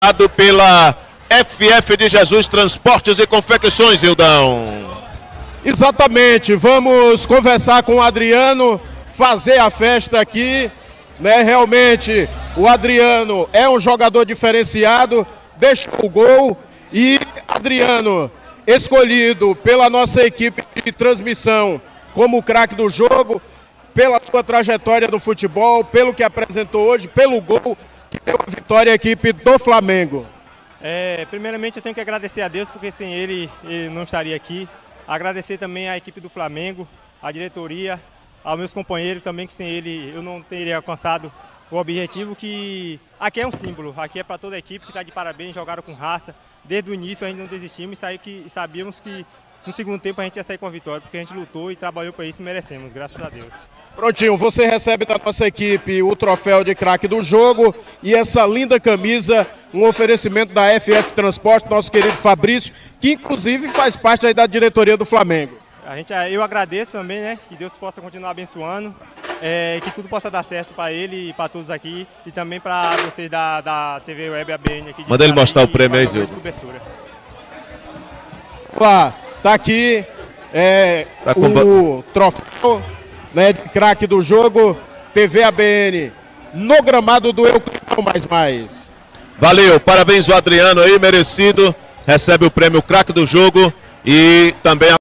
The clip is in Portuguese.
pela FF de Jesus Transportes e Confecções, Ildão. Exatamente, vamos conversar com o Adriano, fazer a festa aqui, né? Realmente o Adriano é um jogador diferenciado, deixou o gol e Adriano, escolhido pela nossa equipe de transmissão como o craque do jogo, pela sua trajetória do futebol, pelo que apresentou hoje, pelo gol que deu a vitória à equipe do Flamengo. Primeiramente eu tenho que agradecer a Deus, porque sem ele não estaria aqui. Agradecer também à equipe do Flamengo, à diretoria, aos meus companheiros também, que sem ele eu não teria alcançado o objetivo, que aqui é um símbolo, aqui é para toda a equipe que está de parabéns, jogaram com raça. Desde o início a gente não desistimos e sabíamos que no segundo tempo a gente ia sair com a vitória, porque a gente lutou e trabalhou para isso e merecemos, graças a Deus. Prontinho, você recebe da nossa equipe o troféu de craque do jogo e essa linda camisa, um oferecimento da FF Transporte, nosso querido Fabrício, que inclusive faz parte aí da diretoria do Flamengo. Eu agradeço também, né, que Deus possa continuar abençoando, que tudo possa dar certo para ele e para todos aqui e também para vocês da TV Web ABN aqui. Manda ele mostrar o prêmio aí, Zildo. Lá, tá aqui o troféu, né, de craque do jogo, TV ABN, no gramado do Euclidão Mais. Valeu, parabéns o Adriano aí, merecido, recebe o prêmio craque do jogo e também a